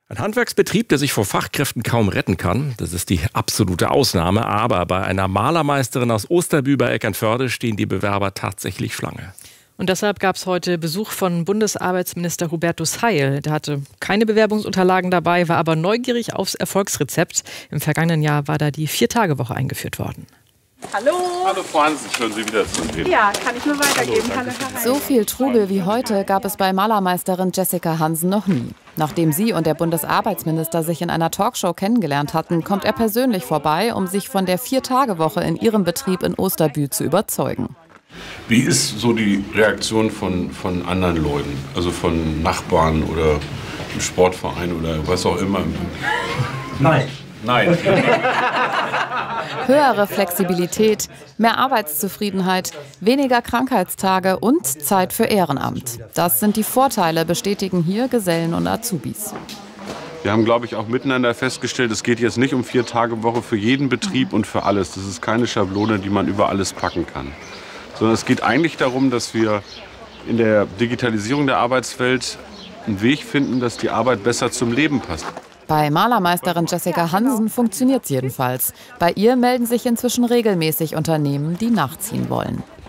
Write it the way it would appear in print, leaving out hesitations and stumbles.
Ein Handwerksbetrieb, der sich vor Fachkräften kaum retten kann, das ist die absolute Ausnahme. Aber bei einer Malermeisterin aus Osterbühl bei Eckernförde stehen die Bewerber tatsächlich Schlange. Und deshalb gab es heute Besuch von Bundesarbeitsminister Hubertus Heil. Der hatte keine Bewerbungsunterlagen dabei, war aber neugierig aufs Erfolgsrezept. Im vergangenen Jahr war da die 4-Tage-Woche eingeführt worden. Hallo. Hallo Frau Hansen, schön Sie wiederzusehen. Ja, kann ich nur weitergeben. Hallo, Herr Heil. So viel Trubel wie heute gab es bei Malermeisterin Jessica Hansen noch nie. Nachdem sie und der Bundesarbeitsminister sich in einer Talkshow kennengelernt hatten, kommt er persönlich vorbei, um sich von der 4-Tage-Woche in ihrem Betrieb in Osterbühl zu überzeugen. Wie ist so die Reaktion von anderen Leuten, also von Nachbarn oder im Sportverein oder was auch immer? Nein. Nein. Höhere Flexibilität, mehr Arbeitszufriedenheit, weniger Krankheitstage und Zeit für Ehrenamt. Das sind die Vorteile, bestätigen hier Gesellen und Azubis. Wir haben, glaube ich, auch miteinander festgestellt, es geht jetzt nicht um 4-Tage-Woche für jeden Betrieb und für alles. Das ist keine Schablone, die man über alles packen kann. Sondern es geht eigentlich darum, dass wir in der Digitalisierung der Arbeitswelt einen Weg finden, dass die Arbeit besser zum Leben passt. Bei Malermeisterin Jessica Hansen funktioniert es jedenfalls. Bei ihr melden sich inzwischen regelmäßig Unternehmen, die nachziehen wollen.